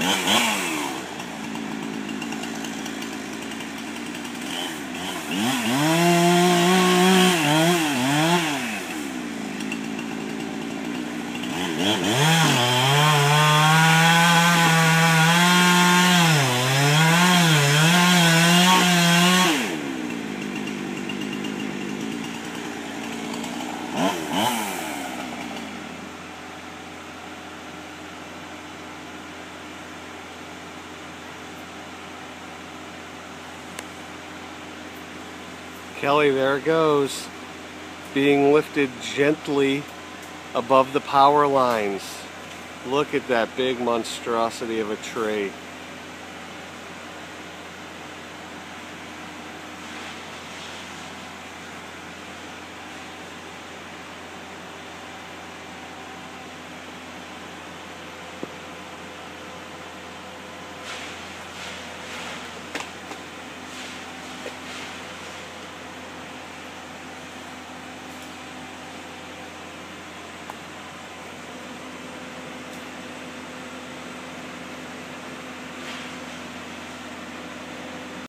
Kelly, there it goes, being lifted gently above the power lines. Look at that big monstrosity of a tree.